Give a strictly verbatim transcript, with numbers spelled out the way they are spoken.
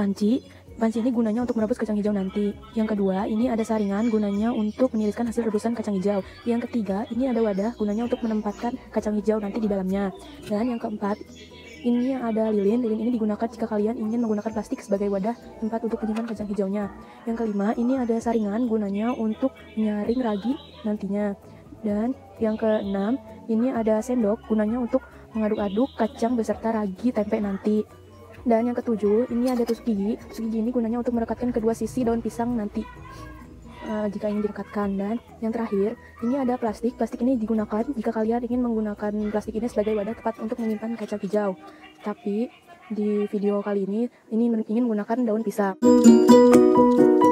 panci. Panci ini gunanya untuk merebus kacang hijau nanti. Yang kedua, ini ada saringan gunanya untuk meniriskan hasil rebusan kacang hijau. Yang ketiga, ini ada wadah gunanya untuk menempatkan kacang hijau nanti di dalamnya. Dan yang keempat, ini ada lilin. Lilin ini digunakan jika kalian ingin menggunakan plastik sebagai wadah tempat untuk menyimpan kacang hijaunya. Yang kelima, ini ada saringan gunanya untuk menyaring ragi nantinya. Dan yang keenam, ini ada sendok gunanya untuk mengaduk-aduk kacang beserta ragi tempe nanti. Dan yang ketujuh, ini ada tusuk gigi. Tusuk gigi ini gunanya untuk merekatkan kedua sisi daun pisang nanti uh, jika ingin direkatkan. Dan yang terakhir, ini ada plastik. Plastik ini digunakan jika kalian ingin menggunakan plastik ini sebagai wadah tempat untuk menyimpan kacang hijau. Tapi di video kali ini, ini ingin menggunakan daun pisang.